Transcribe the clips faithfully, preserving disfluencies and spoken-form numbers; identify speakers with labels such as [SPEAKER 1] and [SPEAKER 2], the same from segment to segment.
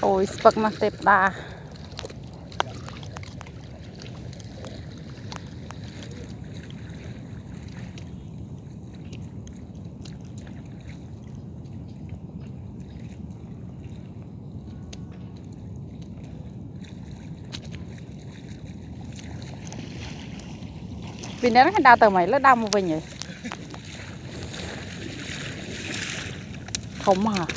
[SPEAKER 1] Ôi, spắc mà tệp đà. Vì nếu nó đào tờ mày nó đau một mình vậy. Không hả?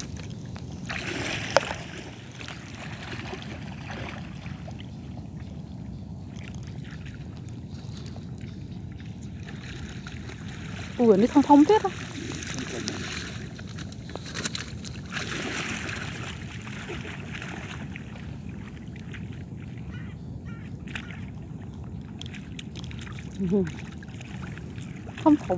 [SPEAKER 1] Ủa, nó thông thông tiết á. Không thông.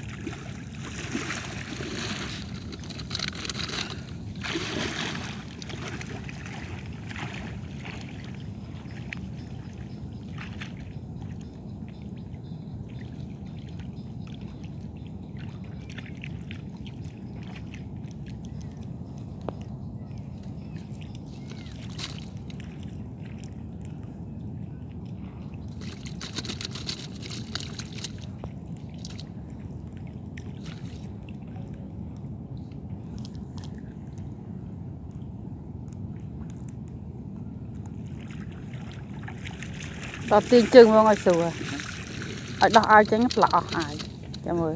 [SPEAKER 1] Đó tiên chừng vào ngoài sủa. Ở đó ai tránh lọ ai. Chào mời.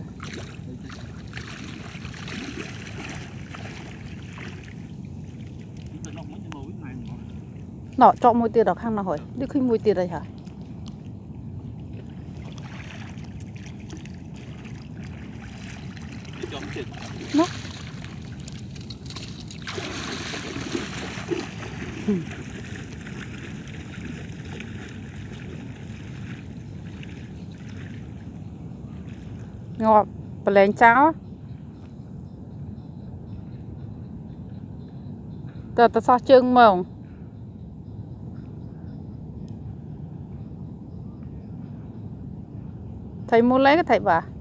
[SPEAKER 1] Nó cho mùi tiền đó khăn nào hỏi. Đi khi mùi tiền đây hả? Nó. Ừ. Ngọt, và lên cháo. Tờ tờ so chưng mông. Thầy mua lấy cái thầy bà.